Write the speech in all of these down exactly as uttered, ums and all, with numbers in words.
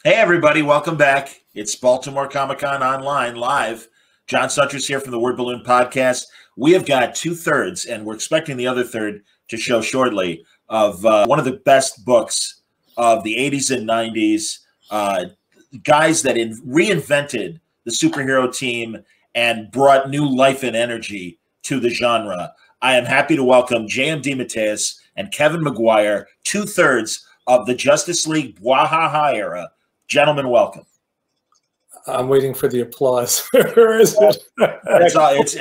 Hey, everybody. Welcome back. It's Baltimore Comic-Con Online Live. John Suttress here from the Word Balloon Podcast. We have got two-thirds, and we're expecting the other third to show shortly, of uh, one of the best books of the eighties and nineties, uh, guys that in reinvented the superhero team and brought new life and energy to the genre. I am happy to welcome J M DeMatteis and Kevin Maguire, two-thirds of the Justice League Bwa Ha Ha era. Gentlemen, welcome. I'm waiting for the applause. Where is it? That's all. It's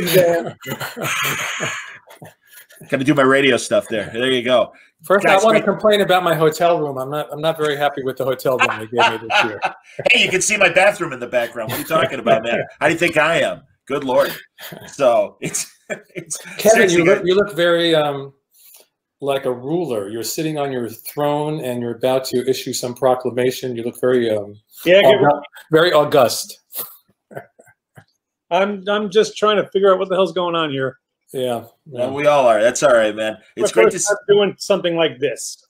Got to do my radio stuff there. There you go. First, Guys, I want to complain about my hotel room. I'm not. I'm not very happy with the hotel room they gave me this year. Hey, you can see my bathroom in the background. What are you talking about, man? How do you think I am? Good Lord. So it's. it's Kevin, you look. You look very. Um, like a ruler. You're sitting on your throne and you're about to issue some proclamation. You look very um yeah, august, very august. I'm I'm just trying to figure out what the hell's going on here. Yeah, yeah. Well, we all are. That's all right, man. It's We're great to see doing something like this.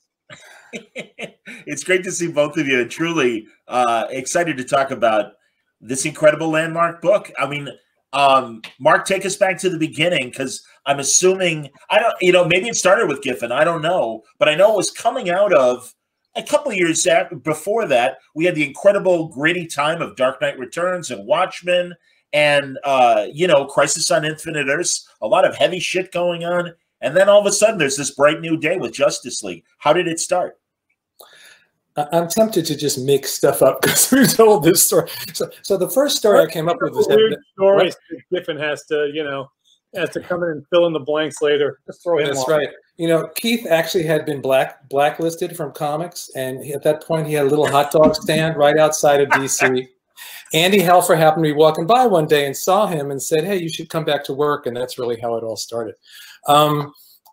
It's great to see both of you. Truly uh excited to talk about this incredible landmark book. I mean, Um, Mark, take us back to the beginning, because I'm assuming, I don't, you know, maybe it started with Giffen, I don't know, but I know it was coming out of a couple of years after, before that. We had the incredible gritty time of Dark Knight Returns and Watchmen and, uh, you know, Crisis on Infinite Earths, a lot of heavy shit going on. And then all of a sudden there's this bright new day with Justice League. How did it start? I'm tempted to just make stuff up because we told this story. So, so the first story I came up with was weird that, stories. Giffen has to, you know, has to come in and fill in the blanks later. Just throw him That's off. right. You know, Keith actually had been black blacklisted from comics, and he, at that point he had a little hot dog stand right outside of D C. Andy Helfer happened to be walking by one day and saw him and said, "Hey, you should come back to work." And that's really how it all started. Um,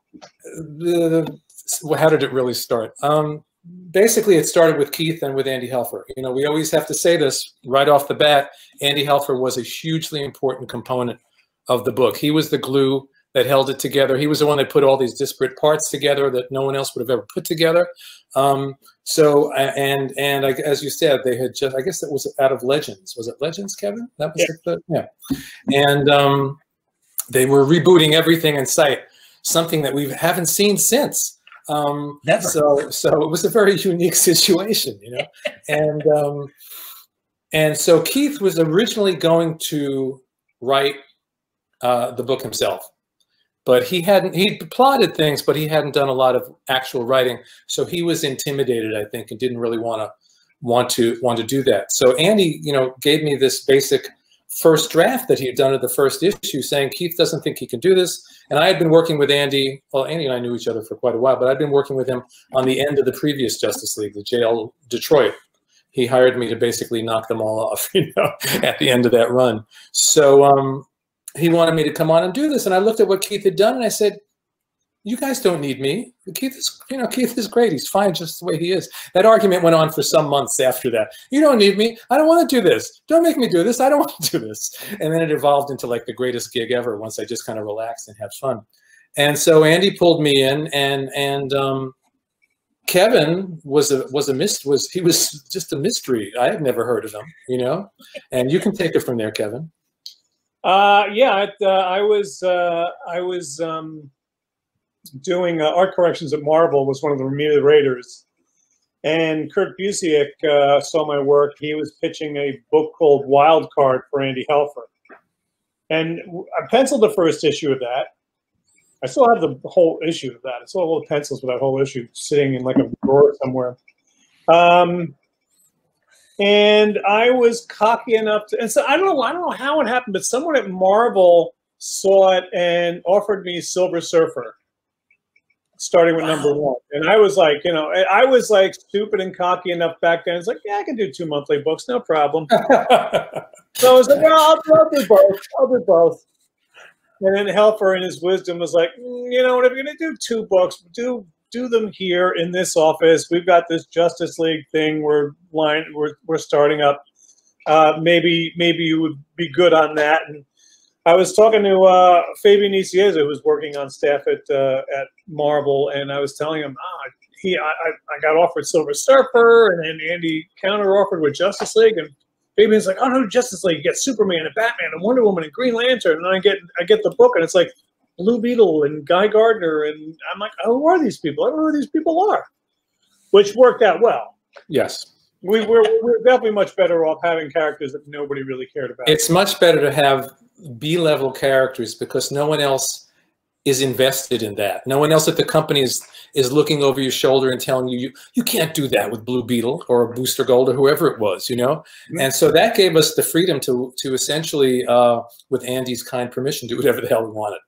the, well, how did it really start? Um, Basically, it started with Keith and with Andy Helfer. You know, we always have to say this right off the bat. Andy Helfer was a hugely important component of the book. He was the glue that held it together. He was the one that put all these disparate parts together that no one else would have ever put together. Um, so, and and I, as you said, they had just, I guess it was out of Legends. Was it Legends, Kevin? That was yeah. The, yeah. And um, they were rebooting everything in sight, something that we haven't seen since. Um, Never. So, so it was a very unique situation, you know, and um, and so Keith was originally going to write uh, the book himself, but he hadn't. He plotted things, but he hadn't done a lot of actual writing. So he was intimidated, I think, and didn't really want to want to want to do that. So Andy, you know, gave me this basic first draft that he had done of the first issue, saying Keith doesn't think he can do this. And I had been working with Andy. Well, Andy and I knew each other for quite a while, but I'd been working with him on the end of the previous Justice League, the J L Detroit. He hired me to basically knock them all off, you know, at the end of that run. So um, he wanted me to come on and do this. And I looked at what Keith had done, and I said, "You guys don't need me. Keith is, you know, Keith is great. He's fine just the way he is." That argument went on for some months after that. "You don't need me. I don't want to do this. Don't make me do this. I don't want to do this." And then it evolved into like the greatest gig ever once I just kind of relaxed and had fun. And so Andy pulled me in, and and um, Kevin was a was a mist was he was just a mystery. I had never heard of him, you know. And you can take it from there, Kevin. Uh, yeah, it, uh, I was uh, I was. Um... doing uh, art corrections at Marvel, was one of the remunerators, and Kurt Busiek uh, saw my work. He was pitching a book called Wild Card for Andy Helfer, and I penciled the first issue of that. I still have the whole issue of that. I still have all the pencils for that whole issue sitting in like a drawer somewhere. Um, and I was cocky enough to, and so I don't know, I don't know how it happened, but someone at Marvel saw it and offered me Silver Surfer, starting with wow. number one. And I was like, you know, I was like stupid and cocky enough back then. It's like, yeah, I can do two monthly books, no problem. So I was like, well, I'll, I'll do both. I'll do both. And then Helfer in his wisdom was like, mm, you know what, if you're going to do two books, do do them here in this office. We've got this Justice League thing we're line we're we're starting up. Uh, maybe maybe you would be good on that. And I was talking to uh, Fabian Nicieza, who was working on staff at uh, at Marvel, and I was telling him, ah, he, I, I got offered Silver Surfer, and then Andy counter offered with Justice League, and Fabian's like, oh no, Justice League, you get Superman and Batman and Wonder Woman and Green Lantern, and I get I get the book, and it's like Blue Beetle and Guy Gardner, and I'm like, oh, who are these people? I don't know who these people are, which worked out well. Yes. We were we're definitely much better off having characters that nobody really cared about. It's much better to have B-level characters because no one else is invested in that. No one else at the company is is looking over your shoulder and telling you you, you can't do that with Blue Beetle or Booster Gold or whoever it was, you know. Mm-hmm. And so that gave us the freedom to to essentially, uh, with Andy's kind permission, do whatever the hell we wanted.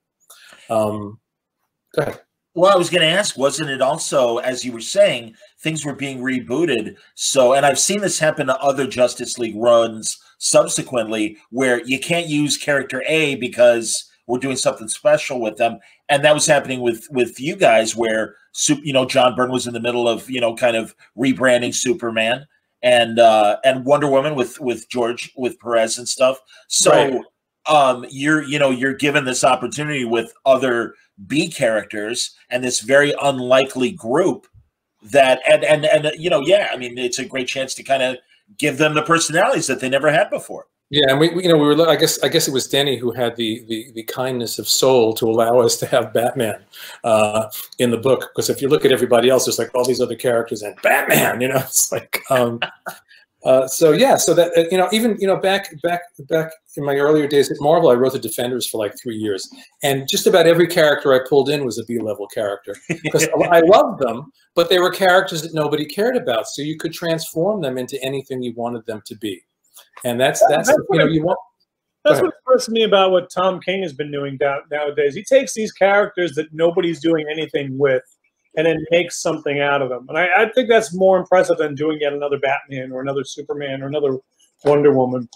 Um, go ahead. Well, I was going to ask, wasn't it also, as you were saying, things were being rebooted? So, and I've seen this happen to other Justice League runs subsequently, where you can't use character A because we're doing something special with them. And that was happening with, with you guys, where, you know, John Byrne was in the middle of, you know, kind of rebranding Superman, and uh, and Wonder Woman with, with George, with Perez and stuff. So right. um, you're, you know, you're given this opportunity with other B characters and this very unlikely group that, and, and, and, you know, yeah, I mean, it's a great chance to kind of give them the personalities that they never had before. Yeah. And we, we you know, we were, I guess, I guess it was Denny who had the, the, the kindness of soul to allow us to have Batman uh, in the book. Because if you look at everybody else, there's like all these other characters and Batman, you know, it's like, um, Uh, so yeah, so that uh, you know, even you know, back back back in my earlier days at Marvel, I wrote the Defenders for like three years, and just about every character I pulled in was a B-level character because I loved them, but they were characters that nobody cared about. So you could transform them into anything you wanted them to be, and that's that's, that's you know you want. That's what impressed me about what Tom King has been doing nowadays. He takes these characters that nobody's doing anything with, and then makes something out of them. And I, I think that's more impressive than doing yet another Batman or another Superman or another Wonder Woman.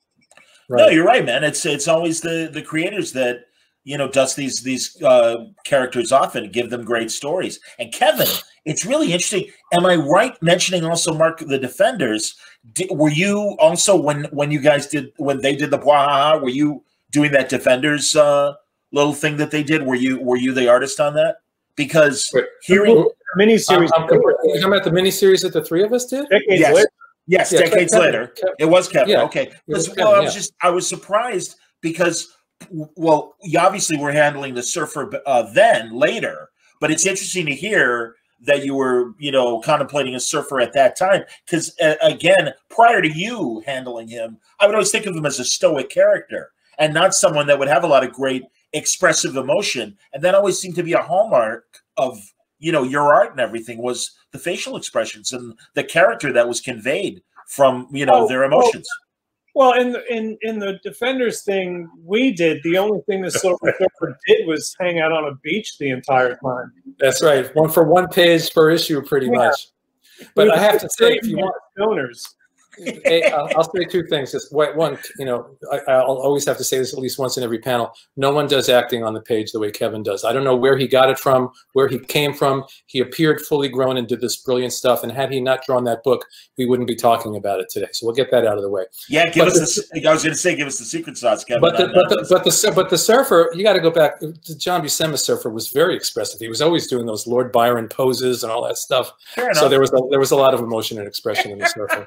Right. No, you're right, man. It's it's always the the creators that, you know, dust these these uh, characters off and give them great stories. And Kevin, it's really interesting. Am I right mentioning also, Mark, the Defenders? Did, were you also, when when you guys did, when they did the Bwa Ha Ha, were you doing that Defenders uh, little thing that they did? Were you were you the artist on that? Because Wait, hearing miniseries, I'm, I'm, you talking about the miniseries that the three of us did? Decades yes, later. yes, yeah, decades Kevin, later, Kevin, it was Kevin. Yeah, okay, was well, Kevin, I was yeah. just I was surprised because, well, you obviously were handling the Surfer uh, then later, but it's interesting to hear that you were, you know, contemplating a Surfer at that time. Because uh, again, prior to you handling him, I would always think of him as a stoic character and not someone that would have a lot of great expressive emotion. And that always seemed to be a hallmark of, you know, your art and everything, was the facial expressions and the character that was conveyed from, you know, oh, their emotions. Well, well, in the, in in the Defenders thing we did, the only thing the Silver Surfer did was hang out on a beach the entire time. That's right. One for one page per issue, pretty yeah. much. But I have to say, if you want donors. Hey, I'll, I'll say two things. Just one, you know, I, I'll always have to say this at least once in every panel. No one does acting on the page the way Kevin does. I don't know where he got it from, where he came from. He appeared fully grown and did this brilliant stuff. And had he not drawn that book, we wouldn't be talking about it today. So we'll get that out of the way. Yeah, give but us the, the. I was going to say, give us the secret sauce, Kevin. But the, but the, but the but the Surfer, you got to go back. John Buscema Surfer was very expressive. He was always doing those Lord Byron poses and all that stuff. Fair so there was a, there was a lot of emotion and expression in the Surfer.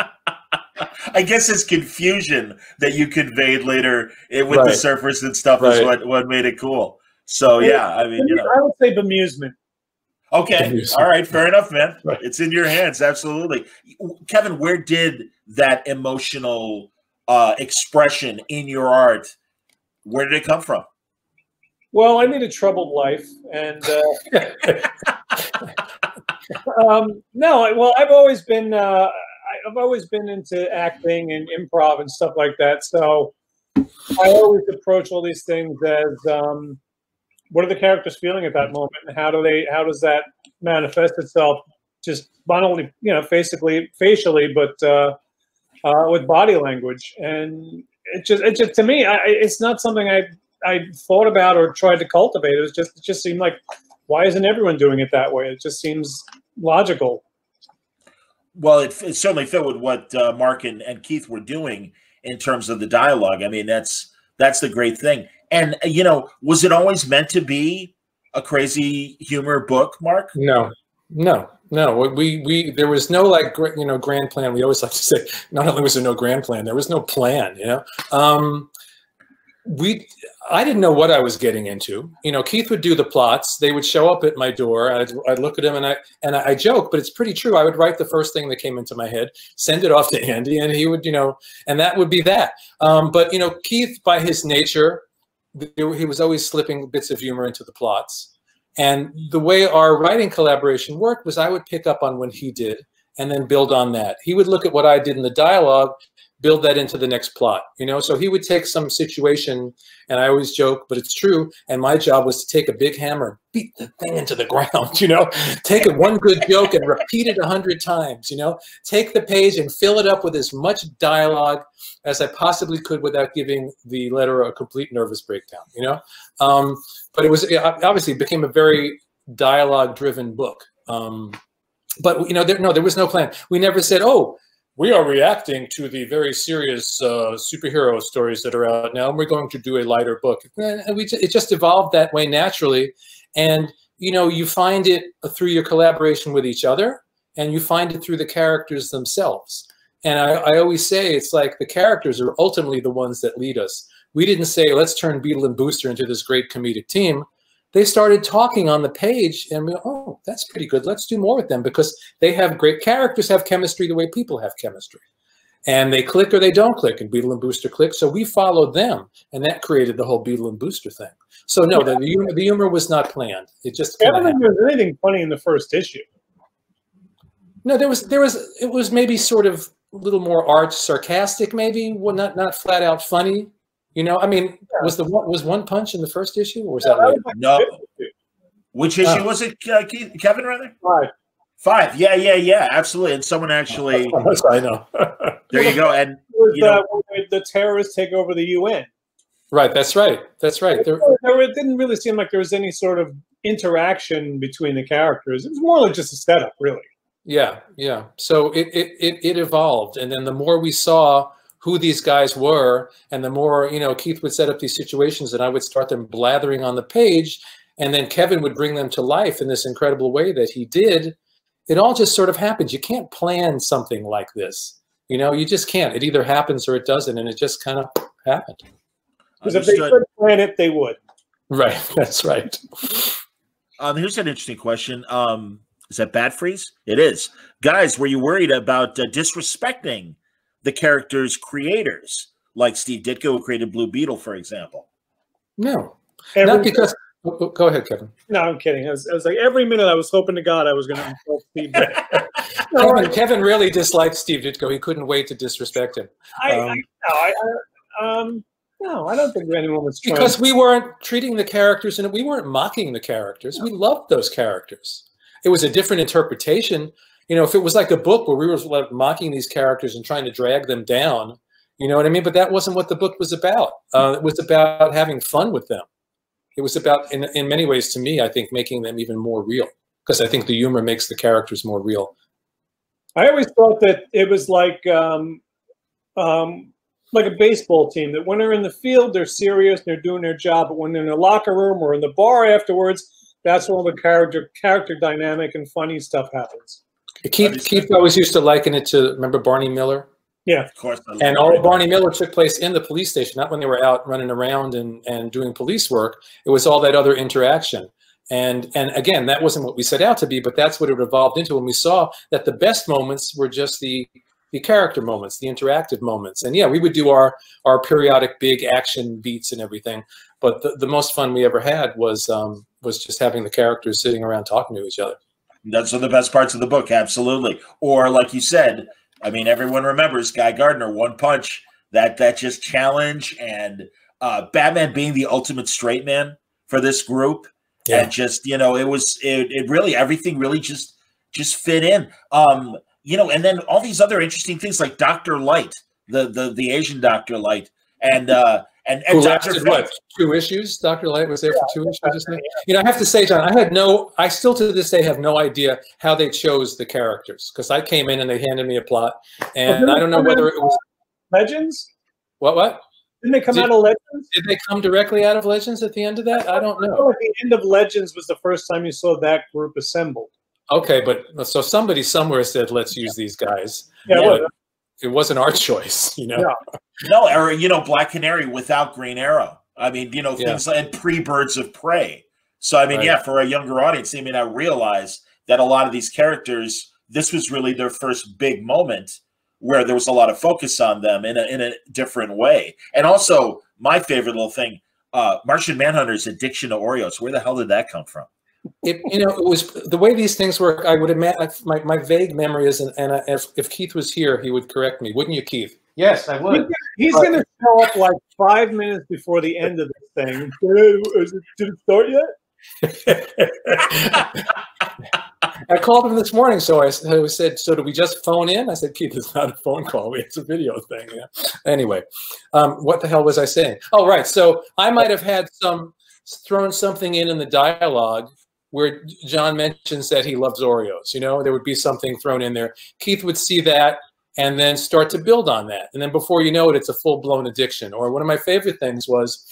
I guess his confusion that you conveyed later with right. the Surfers and stuff right. is what, what made it cool. So, yeah, I mean, you know. I would say bemusement. Okay. Bemusement. All right. Fair enough, man. Right. It's in your hands. Absolutely. Kevin, where did that emotional uh, expression in your art, where did it come from? Well, I lead a troubled life. And uh, um, no, well, I've always been uh, – I've always been into acting and improv and stuff like that. So I always approach all these things as um, what are the characters feeling at that moment, and how do they, how does that manifest itself? Just not only, you know, basically facially, but uh, uh, with body language. And it just, it just to me, I, it's not something I I thought about or tried to cultivate. It was just, it just seemed like, why isn't everyone doing it that way? It just seems logical. Well, it, it certainly fit with what uh, Mark and, and Keith were doing in terms of the dialogue. I mean, that's that's the great thing. And, you know, was it always meant to be a crazy humor book, Mark? No, No, no. We we there was no like you know grand plan. We always like to say not only was there no grand plan, there was no plan. You know, um, we I didn't know what I was getting into. You know, Keith would do the plots. They would show up at my door. I'd, I'd look at them and I and I, I joke, but it's pretty true. I would write the first thing that came into my head, send it off to Andy, and he would you know, and that would be that. Um, but you know, Keith by his nature, he was always slipping bits of humor into the plots. And the way our writing collaboration worked was I would pick up on what he did and then build on that. He would look at what I did in the dialogue, build that into the next plot, you know? So he would take some situation, and I always joke, but it's true, and my job was to take a big hammer and beat the thing into the ground, you know? Take it one good joke and repeat it a hundred times, you know? Take the page and fill it up with as much dialogue as I possibly could without giving the letter a complete nervous breakdown, you know? Um, but it was, it obviously became a very dialogue-driven book. Um, but, you know, there, no, there was no plan. We never said, oh, we are reacting to the very serious uh, superhero stories that are out now, and we're going to do a lighter book. And we, it just evolved that way naturally. And, you know, you find it through your collaboration with each other, and you find it through the characters themselves. And I, I always say it's like the characters are ultimately the ones that lead us. We didn't say, let's turn Beetle and Booster into this great comedic team. They started talking on the page, and we, oh, that's pretty good. Let's do more with them because they have great characters, have chemistry the way people have chemistry. And they click or they don't click, and Beetle and Booster click. So we followed them, and that created the whole Beetle and Booster thing. So no, the, the, humor, the humor was not planned. It just I don't think there was anything funny in the first issue. No, there was, there was, it was maybe sort of a little more arch sarcastic, maybe, well, not, not flat out funny. You know, I mean, was the was One Punch in the first issue, or was that later? No. Which issue oh. was it, uh, Kevin? Rather five. Five. Yeah, yeah, yeah. Absolutely. And someone actually. I know. There you go. And was, you know, uh, the terrorists take over the U N. Right. That's right. That's right. There, there, it didn't really seem like there was any sort of interaction between the characters. It was more like just a setup, really. Yeah. Yeah. So it it it, it evolved, and then the more we saw who these guys were, and the more, you know, Keith would set up these situations and I would start them blathering on the page, and then Kevin would bring them to life in this incredible way that he did. It all just sort of happens. You can't plan something like this. You know, you just can't. It either happens or it doesn't, and it just kind of happened. Because if they could plan it, they would. Right, that's right. Um, here's an interesting question. Um, is that Bat Freeze? It is. Guys, were you worried about uh, disrespecting the characters' creators, like Steve Ditko, who created Blue Beetle, for example? No, every, not because. Oh, go ahead, Kevin. No, I'm kidding. I was, I was like, every minute I was hoping to God I was going to insult Steve Ditko. no, Kevin, Kevin really disliked Steve Ditko. He couldn't wait to disrespect him. I, um, I, no, I, I, um, no, I don't think anyone was trying. Because we weren't treating the characters, and we weren't mocking the characters. No. We loved those characters. It was a different interpretation. You know, if it was like a book where we were like mocking these characters and trying to drag them down, you know what I mean? But that wasn't what the book was about. Uh, it was about having fun with them. It was about, in, in many ways, to me, I think, making them even more real, because I think the humor makes the characters more real. I always thought that it was like um, um, like a baseball team, that when they're in the field, they're serious, they're doing their job, but when they're in the locker room or in the bar afterwards, that's when all the character character dynamic and funny stuff happens. Keith, Keith always used to liken it to, remember Barney Miller? Yeah, of course. And all of Barney Miller took place in the police station, not when they were out running around and, and doing police work. It was all that other interaction. And, and again, that wasn't what we set out to be, but that's what it evolved into when we saw that the best moments were just the, the character moments, the interactive moments. And yeah, we would do our, our periodic big action beats and everything. But the, the most fun we ever had was, um, was just having the characters sitting around talking to each other. That's one of the best parts of the book, absolutely. Or like you said, I mean, everyone remembers Guy Gardner, One Punch, that that just challenge, and uh, Batman being the ultimate straight man for this group. Yeah. And just, you know, it was, it, it really, everything really just, just fit in. Um, you know, and then all these other interesting things like Doctor Light, the, the, the Asian Doctor Light, and, uh, And, and Doctor what, two issues? Doctor Light was there for two issues. You know, I have to say, John, I had no, I still to this day have no idea how they chose the characters, because I came in and they handed me a plot, and well, I don't know whether it was Legends. What? What? Didn't they come did, out of Legends? Did they come directly out of Legends at the end of that? I don't know. I know the end of Legends was the first time you saw that group assembled. Okay, but so somebody somewhere said, let's use these guys. Yeah, But it wasn't our choice, you know? Yeah. No, or, you know, Black Canary without Green Arrow. I mean, you know, Yeah. things like pre-Birds of Prey. So, I mean, Right. yeah, for a younger audience, they may not realize that a lot of these characters, this was really their first big moment where there was a lot of focus on them in a, in a different way. And also, my favorite little thing, uh, Martian Manhunter's addiction to Oreos. Where the hell did that come from? It, you know, it was the way these things work. I would imagine my, my vague memory is, and, and if, if Keith was here, he would correct me, wouldn't you, Keith? Yes, I would. He's going to show up like five minutes before the end of this thing. Is it, did it start yet? I called him this morning, so I, I said, so do we just phone in? I said, Keith, it's not a phone call. It's a video thing. Yeah. Anyway, um, what the hell was I saying? Oh, right. So I might have had some thrown something in in the dialogue where John mentions that he loves Oreos. You know, there would be something thrown in there. Keith would see that and then start to build on that. And then before you know it, it's a full-blown addiction. Or one of my favorite things was,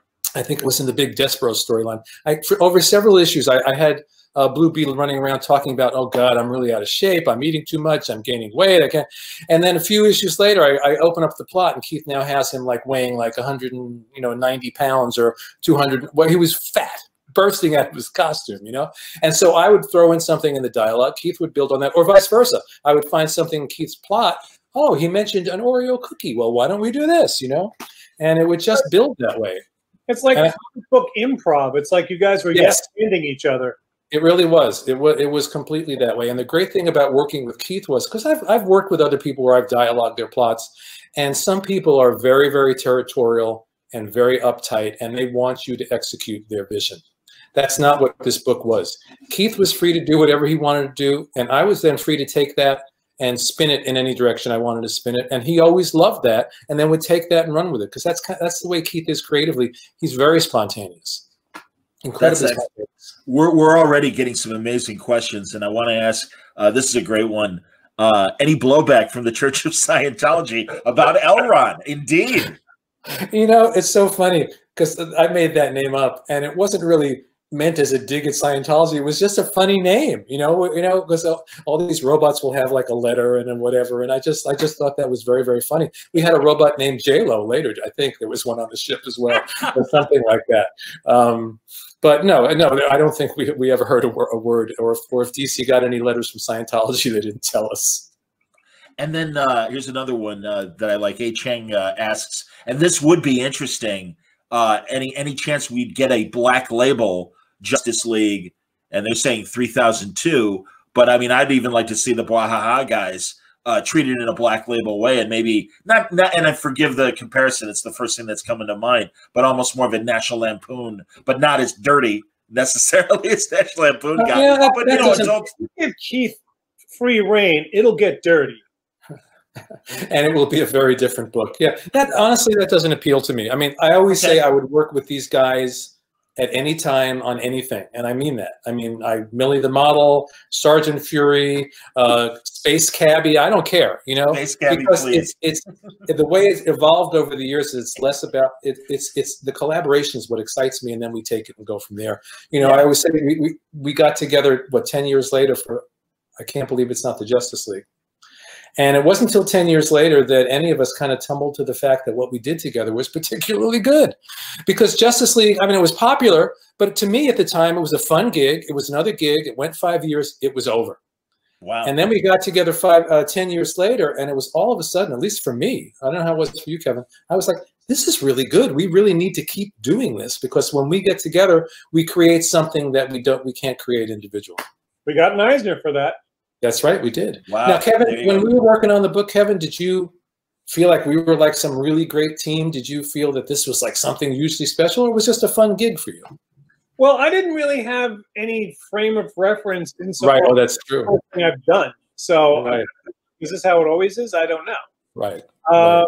I think it was in the big Despero storyline. I, for over several issues, I, I had uh, Blue Beetle running around talking about, oh God, I'm really out of shape. I'm eating too much. I'm gaining weight. I can't. And then a few issues later, I, I open up the plot, and Keith now has him like weighing like one hundred ninety pounds or two hundred. Well, he was fat, bursting out of his costume, you know? And so I would throw in something in the dialogue. Keith would build on that, or vice versa. I would find something in Keith's plot. Oh, he mentioned an Oreo cookie. Well, why don't we do this, you know? And it would just build that way. It's like And comic book improv. It's like you guys were Yes. yes-handing each other. It really was. It was. It was completely that way. And the great thing about working with Keith was, because I've I've worked with other people where I've dialogued their plots, and some people are very very territorial and very uptight, and they want you to execute their vision. That's not what this book was. Keith was free to do whatever he wanted to do, and I was then free to take that and spin it in any direction I wanted to spin it. And he always loved that, and then would take that and run with it, because that's kind of, that's the way Keith is creatively. He's very spontaneous, incredibly That's spontaneous. We're, we're already getting some amazing questions, and I want to ask, uh, this is a great one. Uh, any blowback from the Church of Scientology about L. Ron? Indeed. You know, it's so funny, because I made that name up, and it wasn't really meant as a dig at Scientology. It was just a funny name, you know. You know, because all these robots will have like a letter and then whatever, and I just, I just thought that was very, very funny. We had a robot named J-Lo later. I think there was one on the ship as well, or something like that. Um, but no, no, I don't think we we ever heard a, wor a word, or if, or if D C got any letters from Scientology, they didn't tell us. And then uh, here's another one uh, that I like. A. Cheng uh, asks, and this would be interesting. Uh, any any chance we'd get a Black Label Justice League? And they're saying three thousand two, but I mean, I'd even like to see the Bwa Ha Ha guys uh, treated in a Black Label way, and maybe not, not. And I forgive the comparison; it's the first thing that's coming to mind. But almost more of a National Lampoon, but not as dirty necessarily as National Lampoon Uh, guy. yeah, that- but that you know, doesn't- adult, Give Keith free reign, it'll get dirty. And it will be a very different book. Yeah, that honestly, that doesn't appeal to me. I mean, I always Okay. say I would work with these guys at any time on anything, and I mean that. I mean, I Millie the Model, Sergeant Fury, uh, Space Cabbie. I don't care, you know, Space Cabbie, because please. it's it's the way it's evolved over the years. It's less about it, it's it's the collaboration is what excites me, and then we take it and go from there. You know, Yeah. I always say we, we we got together what ten years later for. I can't believe it's not the Justice League. And it wasn't until ten years later that any of us kind of tumbled to the fact that what we did together was particularly good. Because Justice League, I mean, it was popular, but to me at the time, it was a fun gig. It was another gig. It went five years. It was over. wow. And then we got together five, uh, ten years later, and it was all of a sudden, at least for me, I don't know how it was for you, Kevin, I was like, this is really good. We really need to keep doing this, because when we get together, we create something that we don't, we can't create individually. We got an Eisner for that. That's right, we did. Wow. Now, Kevin, There you when go. we were working on the book, Kevin, did you feel like we were like some really great team? Did you feel that this was like something hugely special, or was it just a fun gig for you? Well, I didn't really have any frame of reference in so Right. Oh, that's true. everything I've done. So Right. is this how it always is? I don't know. Right. Uh,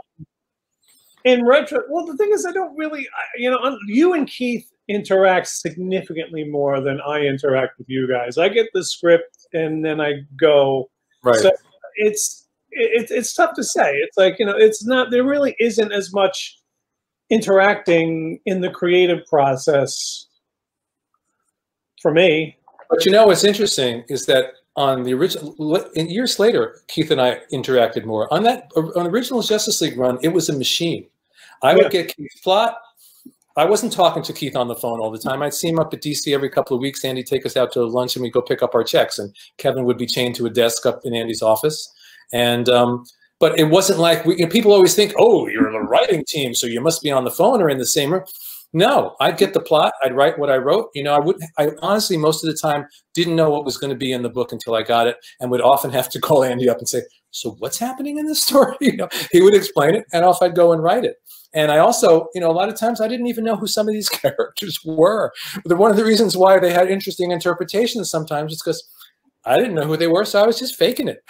in retro, well, the thing is, I don't really, I- you know, you and Keith interact significantly more than I interact with you guys. I get the script and then I go. Right. So it's it's it's tough to say. It's like, you know, it's not. There really isn't as much interacting in the creative process for me. But you know what's interesting is that on the original, in years later, Keith and I interacted more. On that, on the original Justice League run, it was a machine. I would Yeah. get Keith's plot. I wasn't talking to Keith on the phone all the time. I'd see him up at D C every couple of weeks. Andy'd take us out to lunch and we'd go pick up our checks. And Kevin would be chained to a desk up in Andy's office. And, um, but it wasn't like, we, you know, people always think, oh, you're the writing team, so you must be on the phone or in the same room. No, I'd get the plot. I'd write what I wrote. You know, I wouldn't, I honestly, most of the time, didn't know what was going to be in the book until I got it, and would often have to call Andy up and say, so what's happening in this story? You know, he would explain it, and off I'd go and write it. And I also, you know, a lot of times I didn't even know who some of these characters were. But one of the reasons why they had interesting interpretations sometimes is because I didn't know who they were, so I was just faking it.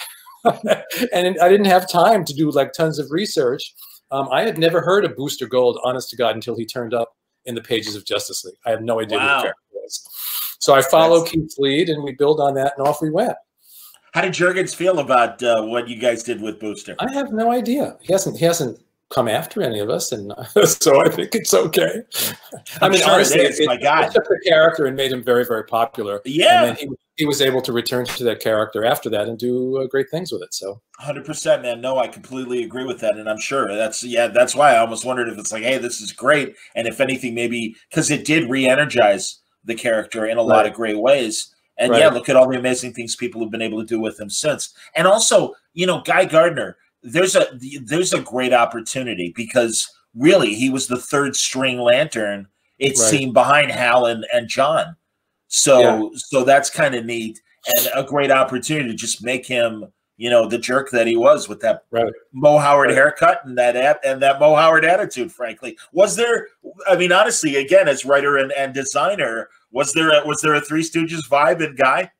And I didn't have time to do like tons of research. Um, I had never heard of Booster Gold, honest to God, until he turned up in the pages of Justice League. I had no idea Wow. who the character was. So I followed That's... Keith's lead, and we build on that, and off we went. How did Jurgens feel about uh, what you guys did with Booster? I have no idea. He hasn't. He hasn't come after any of us, and so I think it's okay. I'm I mean, sure honestly, it is. it, My God, it took the character and made him very, very popular. Yeah, and then he, he was able to return to that character after that and do uh, great things with it. So, one hundred percent, man. No, I completely agree with that, and I'm sure that's yeah. That's why I almost wondered if it's like, hey, this is great, and if anything, maybe because it did re-energize the character in a lot right. of great ways. And right. yeah, look at all the amazing things people have been able to do with him since. And also, you know, Guy Gardner. There's a there's a great opportunity because really he was the third string Lantern, it right. seemed, behind Hal and, and John. So yeah. so that's kind of neat and a great opportunity to just make him, you know, the jerk that he was with that right. Mo Howard right. haircut and that and that Mo Howard attitude. Frankly, was there? I mean, honestly, again, as writer and, and designer, was there a, was there a Three Stooges vibe in Guy?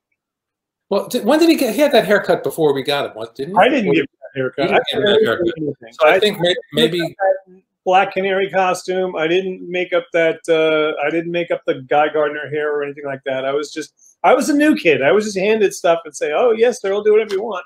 Well, did, when did he get? He had that haircut before we got him, what didn't he? I didn't get that haircut. I, get that haircut. So I, I think maybe, maybe Black Canary costume. I didn't make up that. Uh, I didn't make up the Guy Gardner hair or anything like that. I was just. I was a new kid. I was just handed stuff and say, "Oh yes, sir, I'll do whatever you want."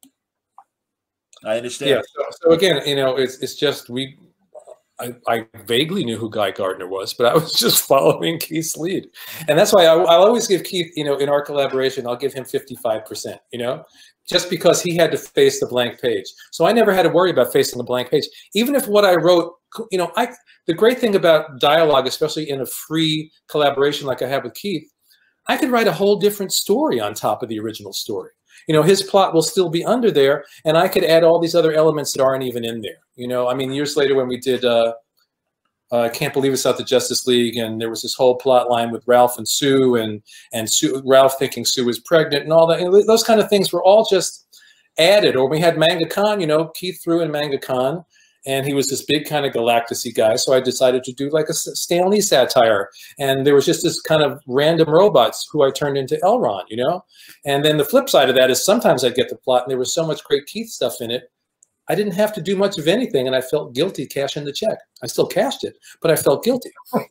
I understand. Yeah. So, so again, you know, it's it's just we. I, I vaguely knew who Guy Gardner was, but I was just following Keith's lead. And that's why I, I'll always give Keith, you know, in our collaboration, I'll give him fifty-five percent, you know, just because he had to face the blank page. So I never had to worry about facing the blank page. Even if what I wrote, you know, I the great thing about dialogue, especially in a free collaboration like I had with Keith, I could write a whole different story on top of the original story. You know, his plot will still be under there, and I could add all these other elements that aren't even in there. You know, I mean, years later when we did uh, uh, I Can't Believe It's Not the Justice League, and there was this whole plot line with Ralph and Sue, and and Sue, Ralph thinking Sue was pregnant, and all that. You know, those kind of things were all just added. Or we had Manga Con. You know, Keith threw in Manga Con, and he was this big kind of Galactus-y guy. So I decided to do like a Stan Lee satire. And there was just this kind of random robots who I turned into Elron, you know? And then the flip side of that is sometimes I'd get the plot and there was so much great Keith stuff in it, I didn't have to do much of anything, and I felt guilty cashing the check. I still cashed it, but I felt guilty.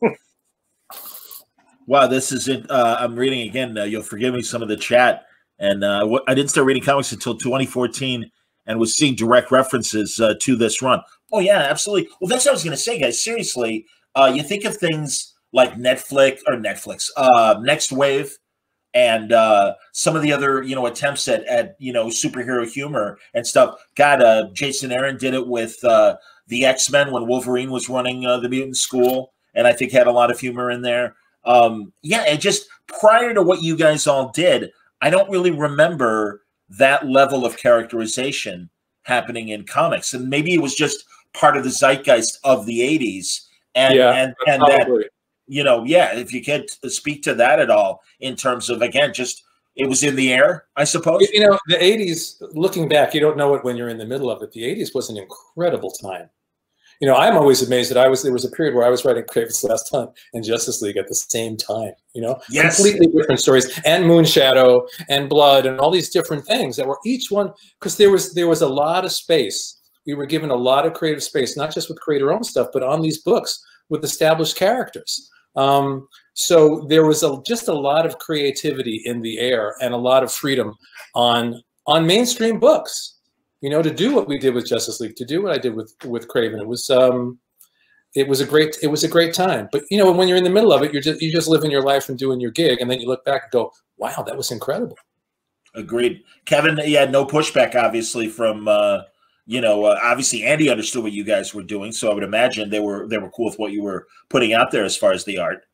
Wow, this is it. Uh, I'm reading again. Uh, you'll forgive me some of the chat. And uh, I didn't start reading comics until twenty fourteen and was seeing direct references uh, to this run. Oh, yeah, absolutely. Well, that's what I was going to say, guys. Seriously, uh, you think of things like Netflix or Netflix, uh, Next Wave, and uh, some of the other, you know, attempts at, at, you know, superhero humor and stuff. God, uh, Jason Aaron did it with uh, the X-Men when Wolverine was running uh, the mutant school, and I think had a lot of humor in there. Um, yeah, and just prior to what you guys all did, I don't really remember that level of characterization happening in comics. And maybe it was just part of the zeitgeist of the eighties. And, yeah, and, and that, you know, yeah, if you could speak to that at all in terms of, again, just it was in the air, I suppose. You know, the eighties, looking back, you don't know it when you're in the middle of it. The eighties was an incredible time. You know, I'm always amazed that I was, there was a period where I was writing Kraven's Last Hunt and Justice League at the same time, you know, yes. Completely different stories, and Moonshadow and Blood and all these different things that were each one, because there was, there was a lot of space. We were given a lot of creative space, not just with creator-owned stuff, but on these books with established characters. Um, so there was a, just a lot of creativity in the air and a lot of freedom on, on mainstream books. You know, to do what we did with Justice League, to do what I did with with Kraven, it was um, it was a great it was a great time. But you know, when you're in the middle of it, you're just you just living your life and doing your gig, and then you look back and go, "Wow, that was incredible." Agreed. Kevin, you had no pushback, obviously, from uh, you know, uh, obviously Andy understood what you guys were doing, so I would imagine they were they were cool with what you were putting out there as far as the art.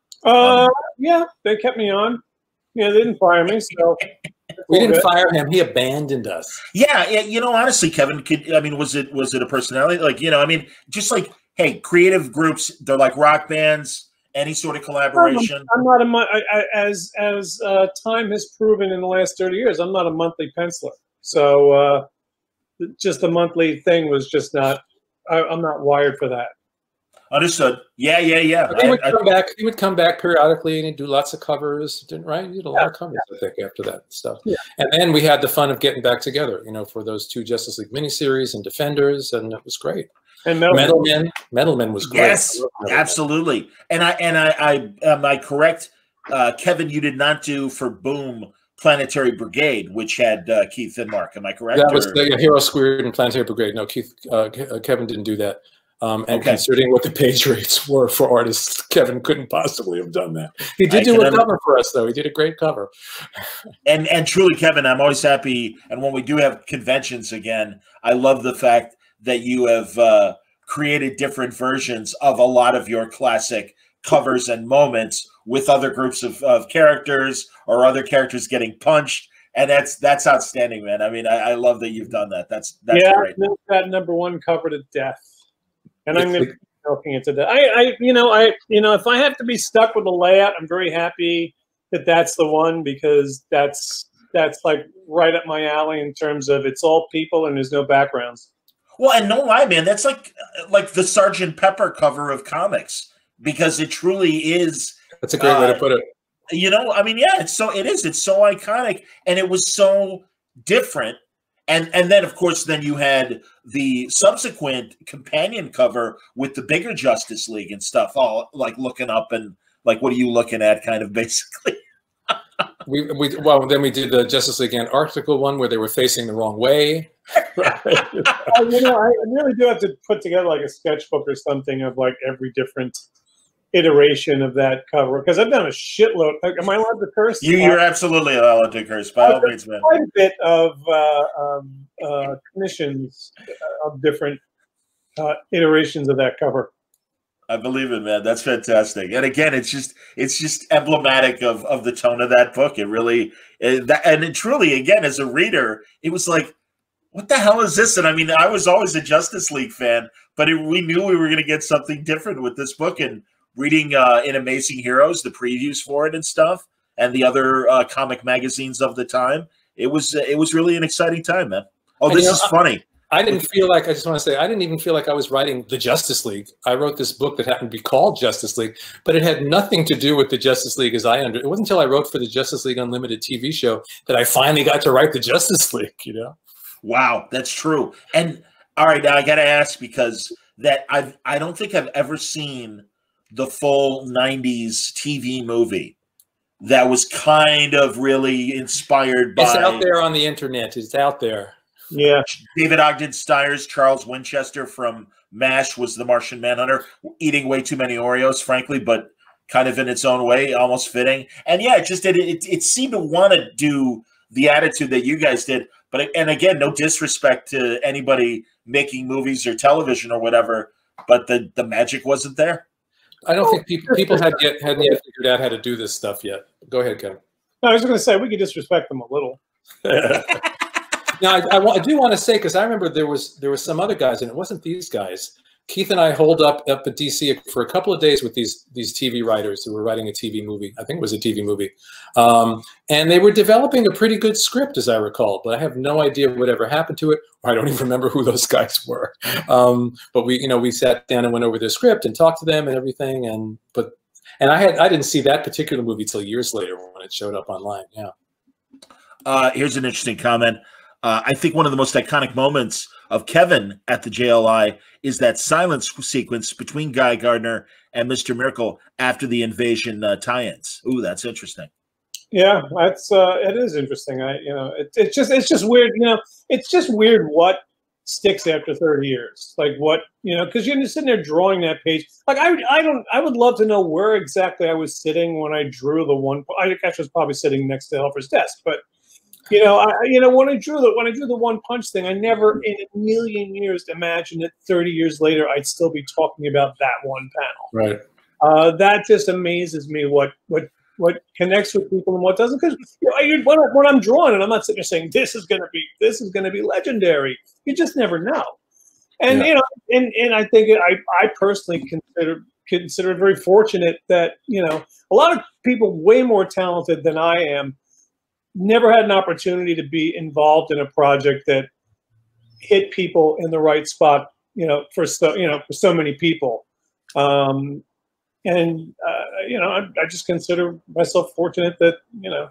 Uh, um, yeah, they kept me on. Yeah, they didn't fire me, so we didn't good. fire him. He abandoned us. Yeah, yeah, you know, honestly, Kevin, could, I mean, was it was it a personality? Like, you know, I mean, just like, hey, creative groups, they're like rock bands. Any sort of collaboration. I'm not a month as as uh, time has proven in the last thirty years. I'm not a monthly penciler, so uh, just a monthly thing was just not. I, I'm not wired for that. Understood. Yeah, yeah, yeah. He would I, come I, back. He would come back periodically, and he'd do lots of covers. Didn't right? He did a lot yeah. of covers, I think, after that stuff. Yeah. And then we had the fun of getting back together, you know, for those two Justice League miniseries and Defenders, and it was great. And Metalman, Metalman was great. Yes, absolutely. And I and I, I am I correct, uh, Kevin? You did not do for Boom Planetary Brigade, which had uh, Keith and Mark. Am I correct? That was or? the Hero Squared and Planetary Brigade. No, Keith, uh, Kevin didn't do that. Um, and okay. Considering what the page rates were for artists, Kevin couldn't possibly have done that. He did I do a cover under- for us, though. He did a great cover. And and truly, Kevin, I'm always happy. And when we do have conventions again, I love the fact that you have uh, created different versions of a lot of your classic covers and moments with other groups of, of characters or other characters getting punched. And that's that's outstanding, man. I mean, I, I love that you've done that. That's that's yeah, great. Yeah, that number one cover to death. And I'm going to be milking it to death. I, I, you know, I, you know, if I have to be stuck with a layout, I'm very happy that that's the one because that's that's like right up my alley in terms of it's all people and there's no backgrounds. Well, and no lie, man, that's like like the Sergeant Pepper cover of comics because it truly is. That's a great uh, way to put it. You know, I mean, yeah, it's so it is. It's so iconic, and it was so different. And and then, of course, then you had the subsequent companion cover with the bigger Justice League and stuff, all like looking up and like, what are you looking at, kind of basically. we we well, then we did the Justice League Antarctica one where they were facing the wrong way. Right. I, you know, I really do have to put together like a sketchbook or something of like every different iteration of that cover because I've done a shitload. Like, am I allowed to curse? You, you're uh, absolutely allowed to curse. By all means, man. Quite a bit of uh, um, uh, commissions of different uh, iterations of that cover. I believe it, man. That's fantastic. And again, it's just it's just emblematic of of the tone of that book. It really it, that, and it truly, again, as a reader, it was like, what the hell is this? And I mean, I was always a Justice League fan, but it, we knew we were going to get something different with this book. And reading uh, in Amazing Heroes, the previews for it and stuff, and the other uh, comic magazines of the time, it was uh, it was really an exciting time, man. Oh, and this you know, is funny. I, I didn't feel like, I just want to say, I didn't even feel like I was writing the Justice League. I wrote this book that happened to be called Justice League, but it had nothing to do with the Justice League as I under. It wasn't until I wrote for the Justice League Unlimited T V show that I finally got to write the Justice League, you know? Wow, that's true. And all right, now I got to ask because that I've I don't think I've ever seen the full nineties T V movie that was kind of really inspired by. It's out there on the internet. It's out there. Yeah. David Ogden Stiers, Charles Winchester from MASH was the Martian Manhunter, eating way too many Oreos, frankly, but kind of in its own way, almost fitting. And yeah, it just it it, it seemed to want to do the attitude that you guys did. But and again, no disrespect to anybody making movies or television or whatever, but the the magic wasn't there. I don't think people people had yet hadn't yet figured out how to do this stuff yet. Go ahead, Kevin. No, I was going to say we could disrespect them a little. Now, I, I, I do want to say because I remember there was there was some other guys, and it wasn't these guys. Keith and I holed up up at D C for a couple of days with these these T V writers who were writing a T V movie. I think it was a T V movie, um, and they were developing a pretty good script, as I recall. But I have no idea whatever happened to it. Or I don't even remember who those guys were. Um, but we, you know, we sat down and went over their script and talked to them and everything. And but and I had I didn't see that particular movie till years later when it showed up online. Yeah. Uh, here's an interesting comment. Uh, I think one of the most iconic moments of Kevin at the J L I is that silence sequence between Guy Gardner and Mister Miracle after the invasion uh, tie-ins. Ooh, that's interesting. Yeah, that's uh, it is interesting. I you know it, it's just it's just weird. You know, it's just weird what sticks after thirty years. Like what you know, because you're just sitting there drawing that page. Like I I don't I would love to know where exactly I was sitting when I drew the one. I guess I was probably sitting next to Helfer's desk, but. You know, I you know when I drew the when I drew the one punch thing, I never in a million years imagined that thirty years later I'd still be talking about that one panel. Right. Uh, that just amazes me what what what connects with people and what doesn't. Because you know, I, when, I, when I'm drawing, and I'm not sitting there saying this is going to be this is going to be legendary. You just never know. And yeah. you know, and and I think I I personally consider consider it very fortunate that you know a lot of people way more talented than I am never had an opportunity to be involved in a project that hit people in the right spot. You know, for so you know for so many people. Um, And, uh, you know, I, I just consider myself fortunate that, you know,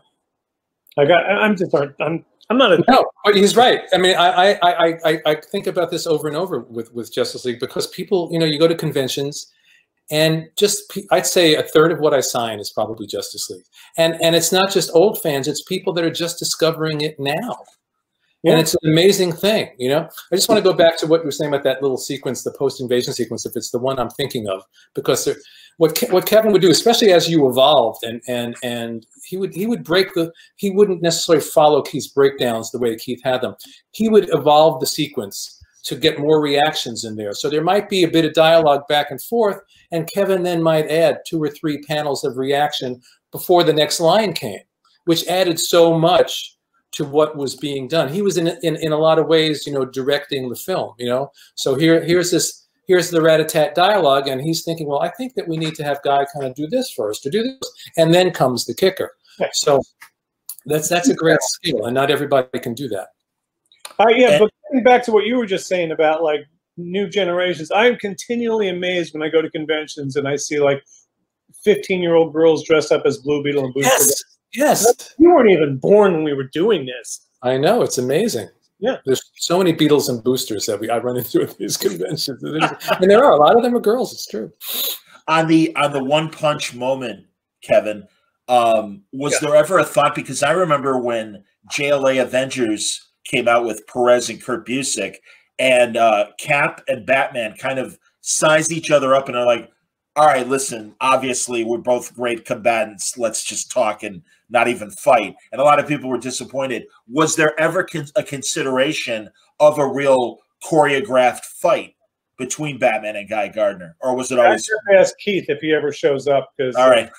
I got, I'm just, I'm, I'm not a. No, but he's right. I mean, I, I, I, I think about this over and over with, with Justice League because people, you know, you go to conventions and just, I'd say a third of what I sign is probably Justice League. And, and it's not just old fans, it's people that are just discovering it now. Yeah. And it's an amazing thing, you know. I just want to go back to what you were saying about that little sequence, the post-invasion sequence, if it's the one I'm thinking of, because there, what Ke what Kevin would do, especially as you evolved, and and and he would he would break the he wouldn't necessarily follow Keith's breakdowns the way Keith had them. He would evolve the sequence to get more reactions in there. So there might be a bit of dialogue back and forth, and Kevin then might add two or three panels of reaction before the next line came, which added so much to what was being done. He was in, in in a lot of ways, you know, directing the film, you know. So here here's this here's the rat-a-tat dialogue, and he's thinking, well, I think that we need to have Guy kind of do this first, to do this, and then comes the kicker. So that's that's a great skill, and not everybody can do that. Uh, yeah, but getting back to what you were just saying about like new generations, I am continually amazed when I go to conventions and I see like fifteen-year-old girls dressed up as Blue Beetle and Booster. Yes. Yes. You weren't even born when we were doing this. I know. It's amazing. Yeah. There's so many Beatles and Boosters that we I run into at these conventions. And there are. A lot of them are girls. It's true. On the on the one punch moment, Kevin, um, was yeah. there ever a thought? Because I remember when J L A Avengers came out with Perez and Kurt Busiek, and uh, Cap and Batman kind of size each other up and are like, all right, listen, obviously we're both great combatants. Let's just talk and not even fight. And a lot of people were disappointed. Was there ever con a consideration of a real choreographed fight between Batman and Guy Gardner? Or was it always... I ask Keith if he ever shows up. Because all right.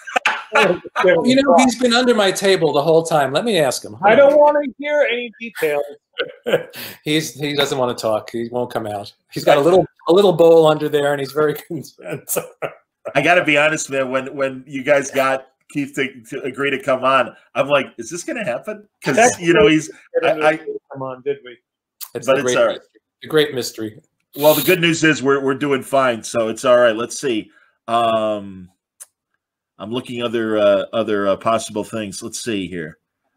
You know, he's been under my table the whole time. Let me ask him. I don't want to hear any details. he's he doesn't want to talk. He won't come out. He's got a little a little bowl under there, and he's very concerned. I got to be honest, man. When when you guys got Keith to, to agree to come on, I'm like, is this going to happen? Because you know he's. I, I, come on, did we? It's but it's all right. A great mystery. Well, the good news is we're we're doing fine, so it's all right. Let's see. Um, I'm looking other uh, other uh, possible things. Let's see here.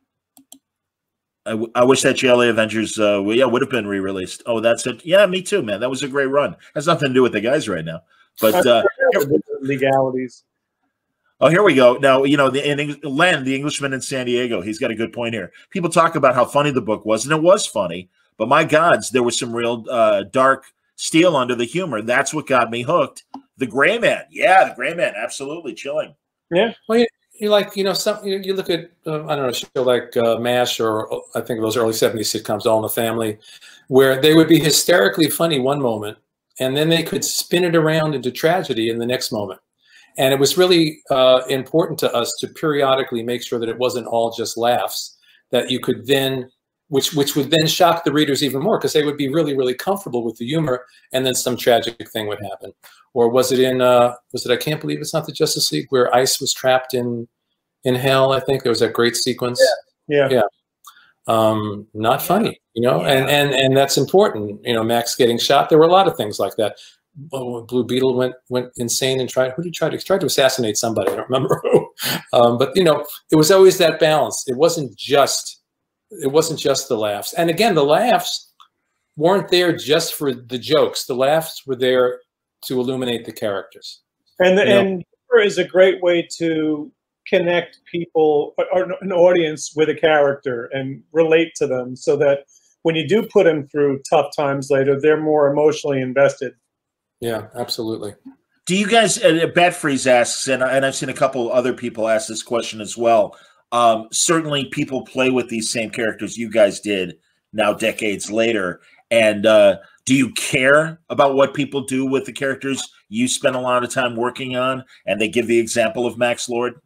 I, w I wish that J L A Avengers uh, well, yeah would have been re-released. Oh, that's it. Yeah, me too, man. That was a great run. Has nothing to do with the guys right now. But uh, legalities. Oh, here we go. Now, you know, the in Len, the Englishman in San Diego, he's got a good point here. People talk about how funny the book was, and it was funny. But my gods, there was some real uh, dark steel under the humor. That's what got me hooked. The Gray Man, yeah, the Gray Man, absolutely chilling. Yeah. Well, you, you like, you know, some you, you look at uh, I don't know, a show like uh, MASH or I think those early seventies sitcoms, All in the Family, where they would be hysterically funny one moment, and then they could spin it around into tragedy in the next moment. And it was really uh, important to us to periodically make sure that it wasn't all just laughs, that you could then, which which would then shock the readers even more because they would be really, really comfortable with the humor, and then some tragic thing would happen. Or was it in, uh, was it I Can't Believe It's Not the Justice League, where Ice was trapped in in hell, I think? There was that great sequence. Yeah. Yeah. Um, not funny, you know, yeah. and, and, and that's important. You know, Max getting shot. There were a lot of things like that. Oh, Blue Beetle went went insane and tried. Who did he try to tried to assassinate somebody? I don't remember who. Um, but you know, it was always that balance. It wasn't just it wasn't just the laughs. And again, the laughs weren't there just for the jokes. The laughs were there to illuminate the characters. And the, you know? and humor is a great way to connect people or an audience with a character and relate to them, so that when you do put them through tough times later, they're more emotionally invested. Yeah, absolutely. Do you guys, uh, Bat Freeze asks, and, and I've seen a couple other people ask this question as well, Um, certainly, people play with these same characters you guys did now, decades later. And uh, do you care about what people do with the characters you spend a lot of time working on? And they give the example of Max Lord.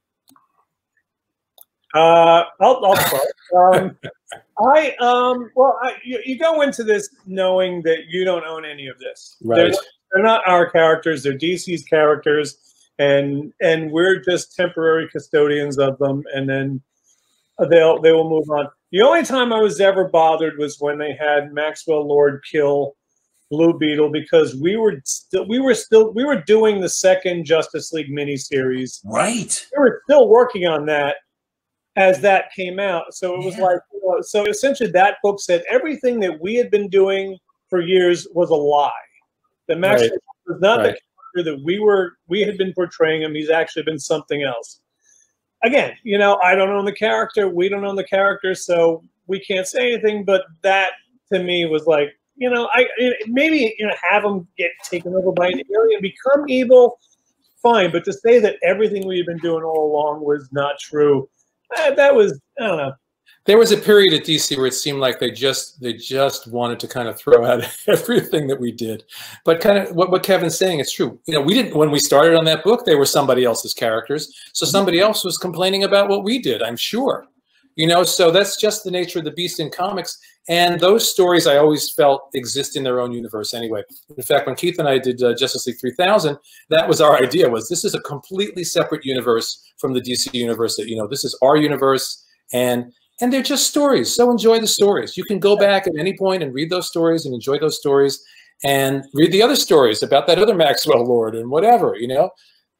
Uh, I'll, I'll start. um, I um, well, I, you, you go into this knowing that you don't own any of this. Right. They're, they're not our characters; they're D C's characters, and and we're just temporary custodians of them. And then they'll they will move on. The only time I was ever bothered was when they had Maxwell Lord kill Blue Beetle, because we were still we were still we were doing the second Justice League miniseries. Right. We were still working on that as that came out. So it was yeah. like, you know, so essentially that book said everything that we had been doing for years was a lie. The Max right. was not right. the character that we were, we had been portraying him. He's actually been something else. Again, you know, I don't own the character. We don't own the character. So we can't say anything, but that to me was like, you know, I maybe, you know, have him get taken over by an alien, become evil, fine. But to say that everything we've been doing all along was not true, Uh, that was, I don't know. There was a period at D C where it seemed like they just they just wanted to kind of throw out everything that we did. But kind of what, what Kevin's saying is true. You know, we didn't, when we started on that book, they were somebody else's characters. So somebody else was complaining about what we did, I'm sure. You know, so that's just the nature of the beast in comics. And those stories I always felt exist in their own universe anyway. In fact, when Keith and I did uh, Justice League three thousand, that was our idea, was this is a completely separate universe from the D C universe. That, you know, this is our universe, and and they're just stories. So enjoy the stories. You can go back at any point and read those stories and enjoy those stories, and read the other stories about that other Maxwell Lord and whatever, you know.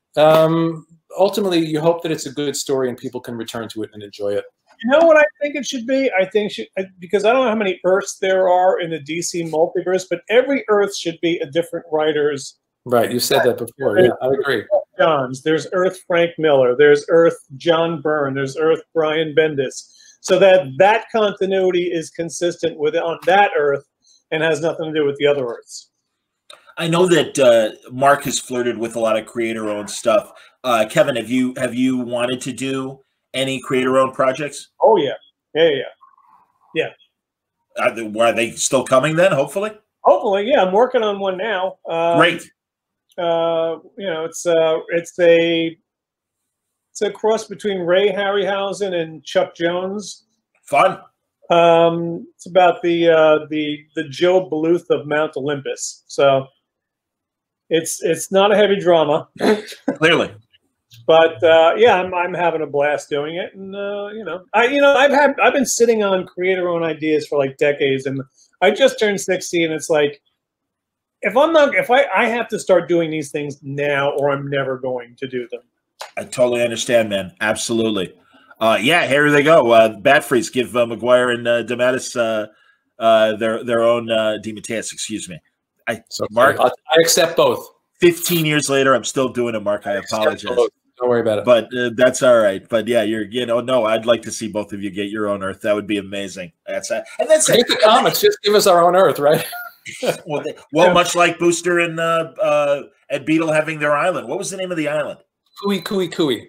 Um, ultimately, you hope that it's a good story and people can return to it and enjoy it. You know what I think it should be? I think should, because I don't know how many Earths there are in the D C multiverse, but every Earth should be a different writer's. Right, you said that before. Yeah, I agree. Johns, there's Earth Frank Miller, there's Earth John Byrne, there's Earth Brian Bendis, so that that continuity is consistent with on that Earth and has nothing to do with the other Earths. I know that uh, Mark has flirted with a lot of creator-owned stuff. Uh, Kevin, have you have you wanted to do any creator-owned projects? Oh yeah, yeah, yeah, yeah. Are they, are they still coming then? Hopefully. Hopefully, yeah. I'm working on one now. Um, Great. Uh, you know, it's uh, it's a it's a cross between Ray Harryhausen and Chuck Jones. Fun. Um, it's about the uh, the the Joe Bluth of Mount Olympus. So it's it's not a heavy drama. Clearly. But uh, yeah, I'm I'm having a blast doing it, and uh, you know, I you know I've had I've been sitting on creator-owned ideas for like decades, and I just turned sixty, and it's like, if I'm not if I I have to start doing these things now, or I'm never going to do them. I totally understand, man. Absolutely. Uh, yeah, here they go. Uh, Bat Freeze, give uh, Maguire and uh, DeMatteis uh, uh, their their own uh, DeMatteis, excuse me. I so Mark, I accept both. Fifteen years later, I'm still doing it, Mark. I, I apologize. Don't worry about it. But uh, that's all right. But yeah, you're, you know, no, I'd like to see both of you get your own Earth. That would be amazing. That's uh, and that's Forget the comics. Just give us our own Earth, right? well, they, well, much like Booster and uh, uh, and Beetle having their island. What was the name of the island? Cooey, Cooey, Cooey.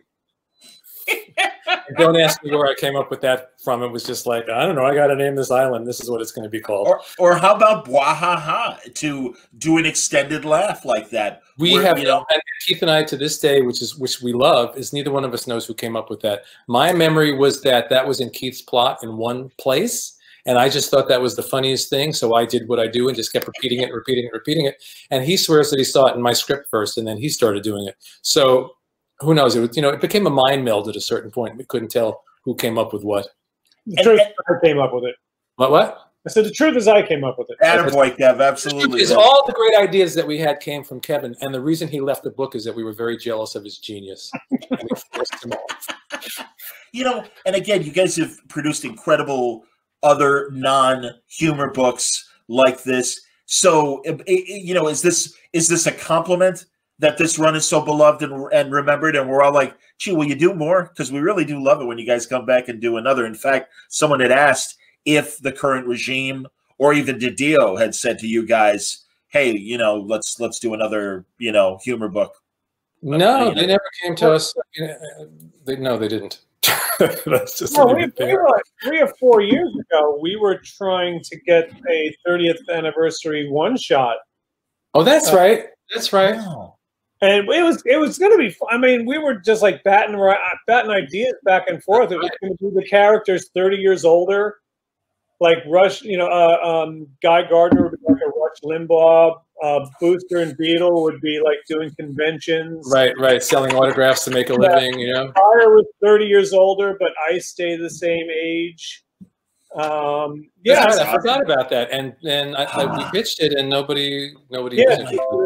Don't ask me where I came up with that from. It was just like, I don't know. I got to name this island. This is what it's going to be called. Or, or how about Bwa Ha Ha to do an extended laugh like that? We where, have, you know, and Keith and I to this day, which is which we love, is neither one of us knows who came up with that. My memory was that that was in Keith's plot in one place, and I just thought that was the funniest thing. So I did what I do and just kept repeating it, repeating it, repeating it. And he swears that he saw it in my script first, and then he started doing it. So who knows? It was, you know, it became a mind meld at a certain point. We couldn't tell who came up with what. The truth is I came up with it. What? What? I said the truth is I came up with it. Attaboy, Kev, absolutely. Is all the great ideas that we had came from Kevin, and the reason he left the book is that we were very jealous of his genius. And we forced him off. You know, and again, you guys have produced incredible other non-humor books like this. So, you know, is this is this a compliment that this run is so beloved and, and remembered, and we're all like, gee, will you do more? Because we really do love it when you guys come back and do another. In fact, someone had asked if the current regime or even DiDio had said to you guys, hey, you know, let's let's do another, you know, humor book. No, they never came to us. They, no, they didn't. That's just no, a we, good thing. we were like three or four years ago. We were trying to get a thirtieth anniversary one shot. Oh, that's Uh, right. That's right. Oh. And it was it was going to be fun. I mean, we were just like batting batting ideas back and forth. It was going to be the characters thirty years older, like Rush. You know, uh, um, Guy Gardner would be like a Rush Limbaugh. Uh, Booster and Beetle would be like doing conventions. Right, right. Selling autographs to make a living. You know. Fire was thirty years older, but Ice stayed the same age. Um, yeah, That's right. I forgot about that, and and I, I, we pitched it, and nobody nobody. Yeah.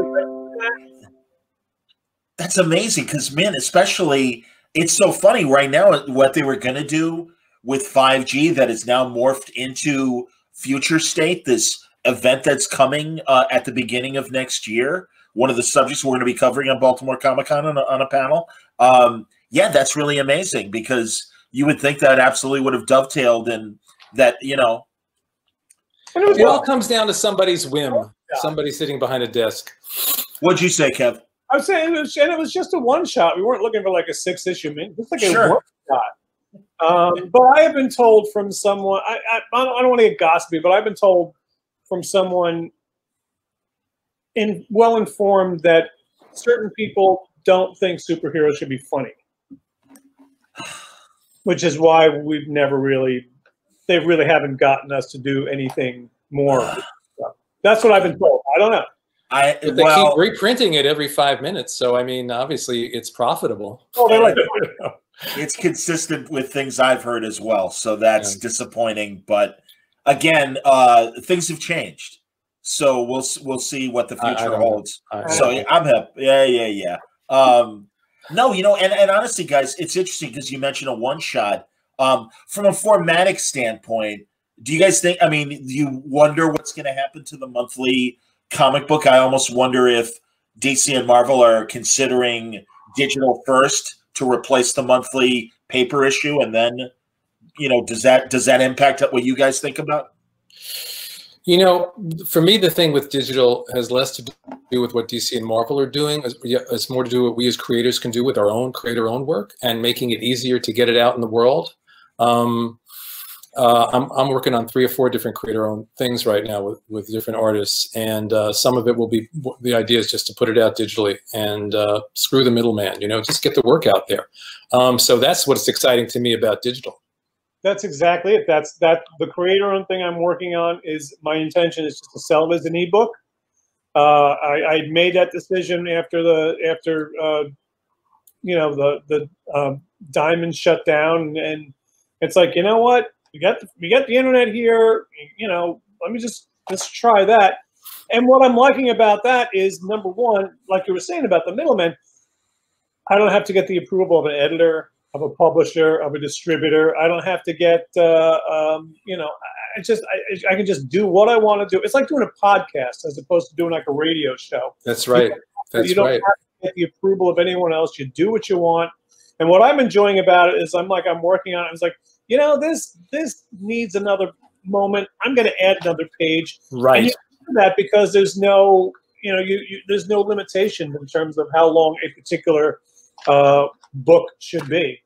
That's amazing because, man, especially it's so funny right now what they were going to do with five G that is now morphed into Future State, this event that's coming uh, at the beginning of next year. One of the subjects we're going to be covering on Baltimore Comic-Con on a, on a panel. Um, yeah, that's really amazing because you would think that absolutely would have dovetailed and that, you know. It all comes down to somebody's whim, somebody sitting behind a desk. What'd you say, Kev? I was saying, it was, and it was just a one shot. We weren't looking for like a six issue, just like a Sure. one shot. Um, but I have been told from someone, I, I, I don't, I don't want to get gossipy, but I've been told from someone in well informed that certain people don't think superheroes should be funny, which is why we've never really, they really haven't gotten us to do anything more. That's what I've been told. I don't know. I But they well, keep reprinting it every five minutes, so I mean, obviously, it's profitable. Oh, they're like, it's consistent with things I've heard as well, so that's Yeah. disappointing. But again, uh, things have changed, so we'll we'll see what the I- I future don't know. holds. I- I So don't know. I'm hip. Yeah, yeah, yeah. Um, no, you know, and, and honestly, guys, it's interesting because you mentioned a one shot. Um, from a formatic standpoint, do you guys think? I mean, do you wonder what's going to happen to the monthly comic book? I almost wonder if D C and Marvel are considering digital first to replace the monthly paper issue, and then, you know, does that does that impact what you guys think about? You know, for me, the thing with digital has less to do with what D C and Marvel are doing. It's, yeah, it's more to do with what we as creators can do with our own, create our own work and making it easier to get it out in the world. Um, uh, I'm, I'm working on three or four different creator-owned things right now with, with different artists, and uh, some of it will be, the idea is just to put it out digitally and uh, screw the middleman, you know, just get the work out there. Um, so that's what's exciting to me about digital. that's exactly it. That's that. The creator-owned thing I'm working on is my intention is just to sell it as an ebook. Uh, I, I made that decision after the after uh, you know the the uh, Diamond shut down, and it's like, you know what, we got the, we got the internet here. You know, let me just just try that. And what I'm liking about that is, number one, like you were saying about the middleman, I don't have to get the approval of an editor, of a publisher, of a distributor. I don't have to get, uh, um, you know, I just, I, I can just do what I want to do. It's like doing a podcast as opposed to doing like a radio show. That's right. That's you don't right. have to get the approval of anyone else. You do what you want. And what I'm enjoying about it is I'm like, I'm working on it. It's like, you know, this, this needs another moment. I'm going to add another page. Right. And you do that because there's no, you know, you, you there's no limitation in terms of how long a particular uh, book should be.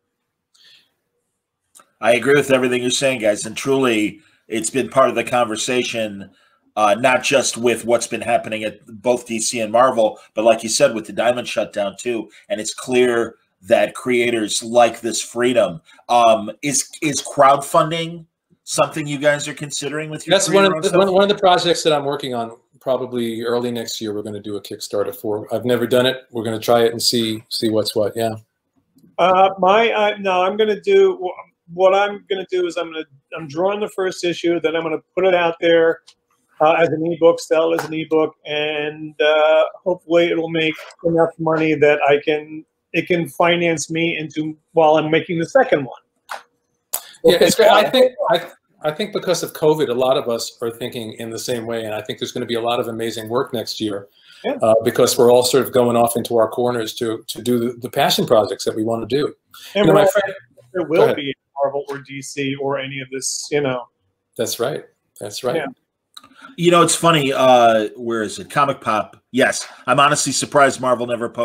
I agree with everything you're saying, guys, and truly, it's been part of the conversation, uh, not just with what's been happening at both D C and Marvel, but like you said, with the Diamond shutdown too. And it's clear that creators like this freedom. Um, is is crowdfunding something you guys are considering with your? That's one of the, stuff? one, one of the projects that I'm working on. Probably early next year, we're going to do a Kickstarter for. I've never done it. We're going to try it and see see what's what. Yeah. Uh, my uh, no, I'm going to do what I'm going to do is I'm going to I'm drawing the first issue, then I'm going to put it out there uh, as an ebook, sell it as an ebook, and uh, hopefully it'll make enough money that I can it can finance me into while I'm making the second one. Yeah, it's great. I think I I think because of COVID, a lot of us are thinking in the same way, and I think there's going to be a lot of amazing work next year. Yeah. Uh, because we're all sort of going off into our corners to to do the, the passion projects that we want to do. And You know, my well, friend, there will be Marvel or D C or any of this, you know. that's right. That's right. Yeah. You know, it's funny. Uh, where is it? Comic Pop. Yes, I'm honestly surprised Marvel never approached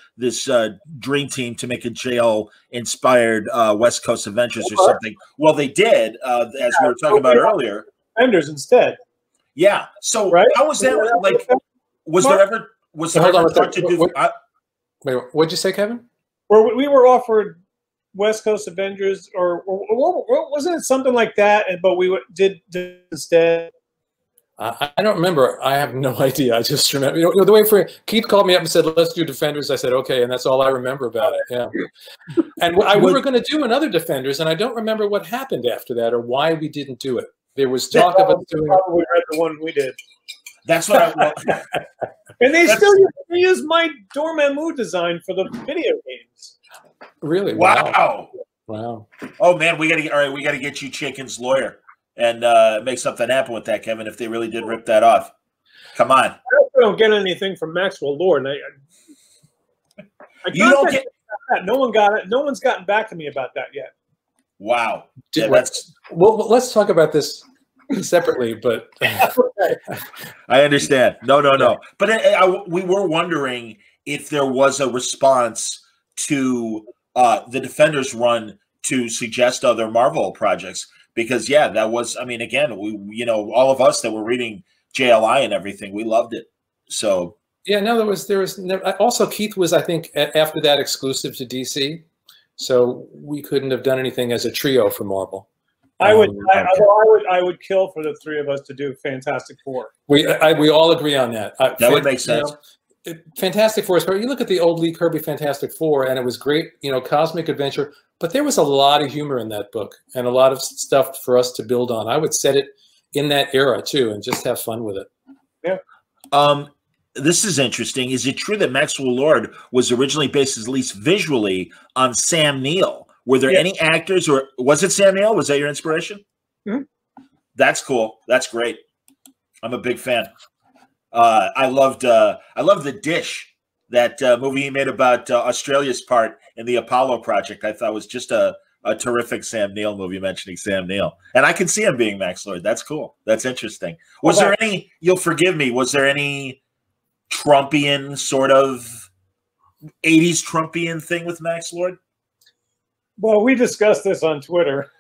this uh, dream team to make a jail inspired uh, West Coast Avengers or something. Well, they did, uh, as yeah, we were talking about earlier. Defenders instead. Yeah. So right? how was that? Like, was there ever was there ever thought to do? What, I, wait, what'd you say, Kevin? Where we were offered West Coast Avengers, or, or, or wasn't it something like that? But we did, did instead. I, I don't remember. I have no idea. I just remember, you know, the way for Keith called me up and said, "Let's do Defenders." I said, "Okay," and that's all I remember about it. Yeah. And I, we were going to do another Defenders, and I don't remember what happened after that or why we didn't do it. There was talk yeah, about doing. Probably read the one we did. That's what I. Well, and they still use, they use my Dormammu design for the video games. Really? Wow. Wow. Oh man, we gotta get all right. We gotta get you Chicken's lawyer and uh, make something happen with that, Kevin. If they really did rip that off, come on. I don't get anything from Maxwell Lord. I, I, I you don't get that. No one got it. No one's gotten back to me about that yet. Wow. Yeah, that's well. Let's talk about this separately, but I understand. No, no, no. But I, I, we were wondering if there was a response to uh, the Defenders run to suggest other Marvel projects, because yeah, that was. I mean, again, we you know all of us that were reading J L I and everything, we loved it. So yeah, no, there was there was never, also Keith was I think after that exclusive to D C, so we couldn't have done anything as a trio for Marvel. I would, um, I, I would, I would kill for the three of us to do Fantastic Four. We, I, we all agree on that. That uh, would make sense. You know, Fantastic Four, you look at the old Lee Kirby Fantastic Four, and it was great, you know, cosmic adventure. But there was a lot of humor in that book, and a lot of stuff for us to build on. I would set it in that era too, and just have fun with it. Yeah. Um, this is interesting. Is it true that Maxwell Lord was originally based, at least visually, on Sam Neill? Were there yeah. any actors, or was it Sam Neill? Was that your inspiration? Mm-hmm. That's cool. That's great. I'm a big fan. Uh, I loved. Uh, I loved The Dish, that uh, movie he made about uh, Australia's part in the Apollo project. I thought was just a, a terrific Sam Neill movie, mentioning Sam Neill, and I can see him being Max Lord. That's cool. That's interesting. Was okay. there any? You'll forgive me. Was there any Trumpian sort of eighties Trumpian thing with Max Lord? Well, we discussed this on Twitter,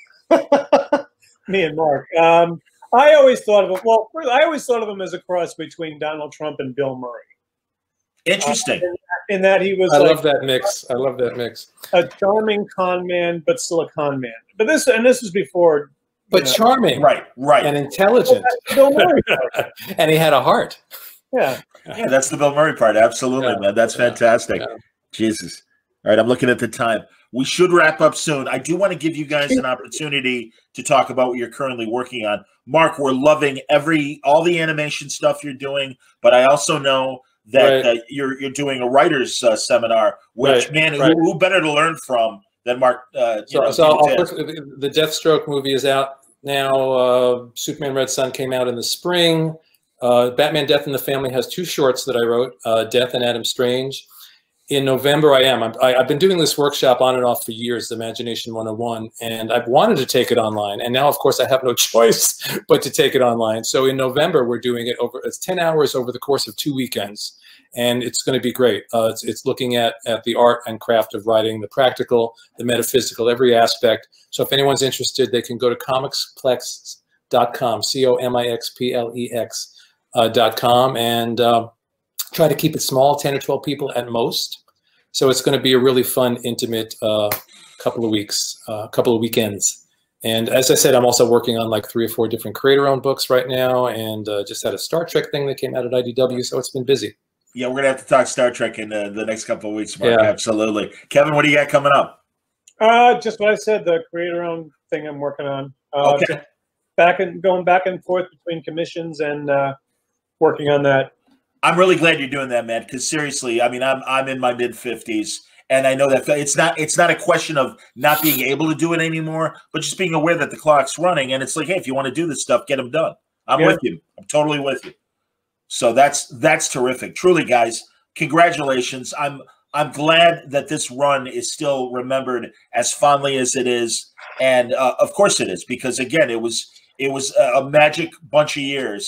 me and Mark. Um, I always thought of him. Well, I always thought of him as a cross between Donald Trump and Bill Murray. Interesting. Uh, in, in that he was, I like, love that mix. I love that mix. A charming con man, but still a con man. But this, and this was before. But know, charming, right, right, and intelligent. Bill Murray, and he had a heart. Yeah, yeah, that's the Bill Murray part. Absolutely, yeah. man. That's fantastic. Yeah. Jesus. All right, I'm looking at the time. We should wrap up soon. I do want to give you guys an opportunity to talk about what you're currently working on. Mark, we're loving every all the animation stuff you're doing, but I also know that right. uh, you're you're doing a writers uh, seminar, which right. man, right. Who, who better to learn from than Mark? Uh, you so, know, so I'll first, the Deathstroke movie is out now. Uh, Superman Red Sun came out in the spring. Uh, Batman: Death in the Family has two shorts that I wrote, uh, Death and Adam Strange. In November, I am. I'm, I, I've been doing this workshop on and off for years, the Imagination one oh one, and I've wanted to take it online. And now, of course, I have no choice but to take it online. So in November, we're doing it over, it's ten hours over the course of two weekends. And it's going to be great. Uh, it's, it's looking at, at the art and craft of writing, the practical, the metaphysical, every aspect. So if anyone's interested, they can go to comixplex dot com, C O M I X P L E X uh, dot com, and uh, try to keep it small, ten or twelve people at most. So it's going to be a really fun, intimate uh, couple of weeks, a uh, couple of weekends. And as I said, I'm also working on like three or four different creator-owned books right now, and uh, just had a Star Trek thing that came out at I D W, so it's been busy. Yeah, we're going to have to talk Star Trek in uh, the next couple of weeks, Mark. Yeah. Absolutely. Kevin, what do you got coming up? Uh, just what I said, the creator-owned thing I'm working on. Uh, okay. Back and going back and forth between commissions and uh, working on that. I'm really glad you're doing that, man. Because seriously, I mean, I'm I'm in my mid fifties, and I know that it's not it's not a question of not being able to do it anymore, but just being aware that the clock's running, and it's like, hey, if you want to do this stuff, get them done. I'm yeah. with you. I'm totally with you. So that's that's terrific. Truly, guys, congratulations. I'm I'm glad that this run is still remembered as fondly as it is, and uh, of course it is, because again, it was it was a magic bunch of years.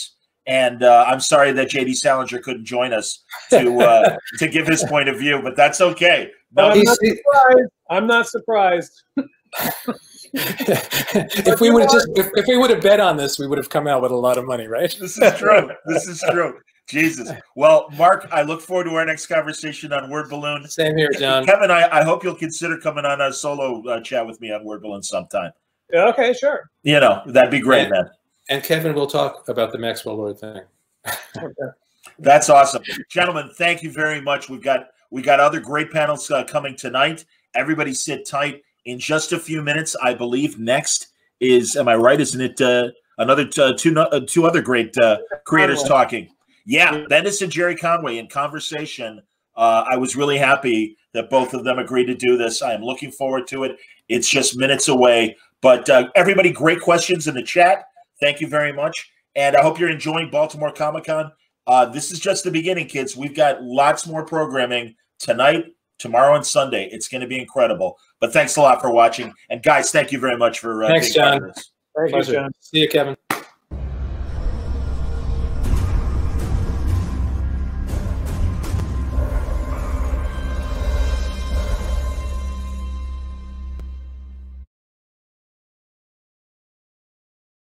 And uh, I'm sorry that J D Salinger couldn't join us to uh, to give his point of view, but that's okay. No, I'm not surprised. I'm not surprised. if we would have just if, if we would have bet on this, we would have come out with a lot of money, right? This is true. This is true. Jesus. Well, Mark, I look forward to our next conversation on Word Balloon. Same here, John. Kevin, I, I hope you'll consider coming on a solo uh, chat with me on Word Balloon sometime. Yeah, okay, sure. You know, that'd be great, and, man. And Kevin will talk about the Maxwell Lord thing. Okay. That's awesome, gentlemen. Thank you very much. We've got we got other great panels uh, coming tonight. Everybody, sit tight. In just a few minutes, I believe next is. Am I right? Isn't it uh, another t- uh, two uh, two other great uh, creators Conway. talking? Yeah, Bendis and Jerry Conway in conversation. Uh, I was really happy that both of them agreed to do this. I am looking forward to it. It's just minutes away. But uh, everybody, great questions in the chat. Thank you very much. And I hope you're enjoying Baltimore Comic-Con. Uh, this is just the beginning, kids. We've got lots more programming tonight, tomorrow, and Sunday. It's going to be incredible. But thanks a lot for watching. And guys, thank you very much for uh, Thanks, being part John. of this. Thank you, Pleasure. John. See you, Kevin.